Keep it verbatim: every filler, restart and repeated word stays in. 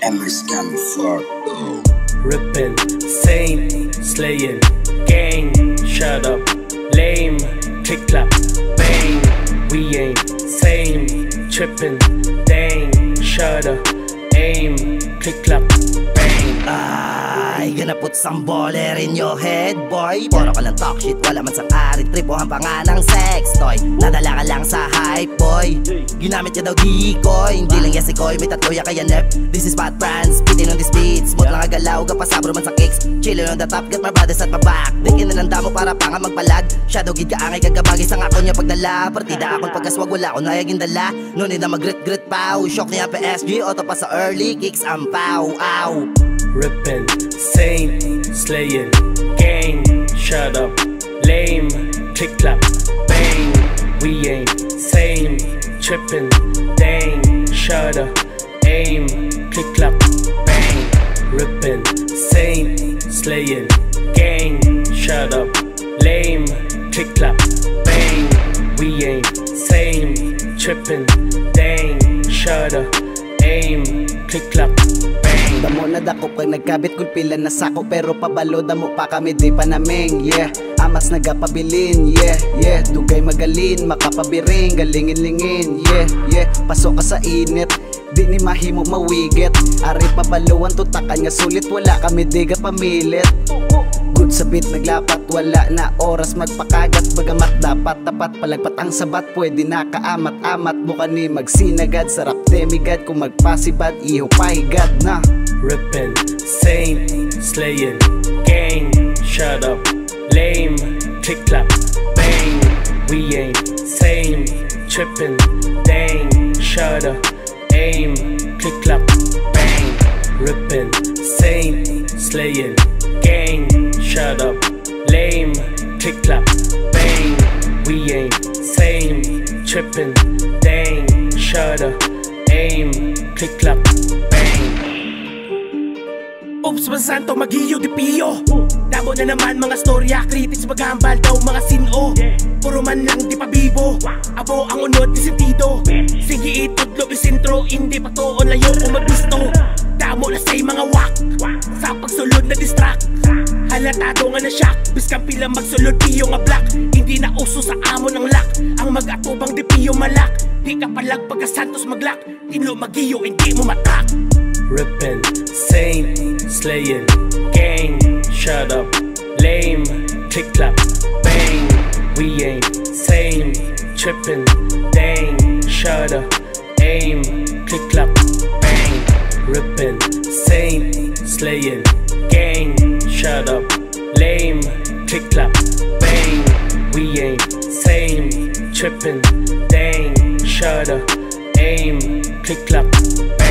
Emmers coming for Rippin', same, slaying, gang, shut up, lame, click clap, bang. We ain't same, trippin', dang, shut up, aim, click clap, bang. Ay, gonna put some baller in your head, boy. Puro ka lang talk shit, wala man sang ari. Tripohan pa nga ng sex toy. Nadala ka lang sa hype, boy. Ginamit niya daw NeekO. Hindi lang yes si Koy, may tatlo ya kaya nep. This is PotFranz, spitting on this beat. Smooth lang agalaw, kapasabro man sa kicks. Chillin' on the top, got my brothers at my back. Dikin na lang damo para pa nga magpalag. Shadow gid ka angay kagabagay sa ngako niya pagdala. Partida akong pagkaswag, wala akong nayagin dala. Nunid na mag-grit-grit pow. Shock niya P S G, auto pa sa early kicks ang pow, ow. Rippin', same, slaying, gang, shut up, lame, click clap, bang. We ain't same, trippin', dang, shut up, aim, click clap, bang. Rippin', same, slaying, gang, shut up, lame, click clap, bang. We ain't same, trippin', dang, shut up, aim, click clap, bang. Damo na dako kag nagkabit kung pila na sako, pero pabalo damo pa kami di pa naming, yeah. Amas nagapabilin, yeah, yeah. Dugay magalin, makapabiring, galingin-lingin, yeah, yeah. Pasok ka sa init, di ni mahimo mawigit. Ari pabaluan tutakan nga sulit, wala kami di ka pamilit. Good sa beat naglapat, wala na oras magpakagat. Bagamat dapat tapat palagpat ang sabat, pwede nakaamat-amat. Buka ni magsinagad, sarap demigad. Kung magpasibad, iho paigad na. Rippin', same, slaying, gang, shut up, lame, click clap, bang. We ain't same, trippin', dang, shut up, aim, click clap, bang. Rippin', same, slaying, gang, shut up, lame, click clap, bang. We ain't same, trippin', dang, shut up, aim, click clap, bang. Oops, masanto, mag-iyo di piyo. Dabo na naman mga storya, critics maghambal daw mga sino. Puro man lang di pa bibo, abo ang unod di sentido. Sige itudlo isintro, hindi pa toon layo kung magbisto. Damo na say mga wak, sa pagsulod na distract. Halatado nga na shock, biskang pila magsulod piyo nga black. Hindi na uso sa amo ng lock, ang mag-atubang di piyo malak. Di ka palag pagka santos maglak, tinlo mag-iyo hindi mo matak. Rippin', same, slaying, gang, shut up, lame, click clap, bang. We ain't same, trippin', dang, shut up, aim, click clap, bang. Rippin', same, slaying, gang, shut up, lame, click clap, bang. We ain't same, trippin', dang, shut up, aim, click clap, bang.